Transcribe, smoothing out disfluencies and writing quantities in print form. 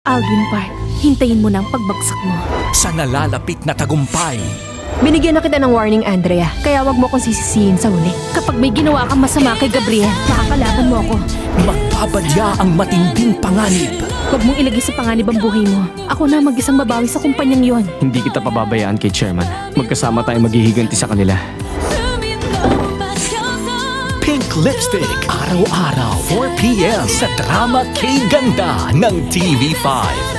Aldwin Park, hintayin mo na ang pagbagsak mo. Sa nalalapit na tagumpay. Binigyan na kita ng warning, Andrea. Kaya wag mo akong sisisihin sa huli. Kapag may ginawa kang masama kay Gabriel, makakalaban mo ako. Magbabadya ang matinding panganib. Huwag mong ilagay sa panganib ang buhay mo. Ako na mag-isang babawi sa kumpanyang yon. Hindi kita pababayaan kay Chairman. Magkasama tayo maghihiganti sa kanila. Pink Lipstick, araw-araw, 4 p.m. sa Drama K Ganda ng TV5.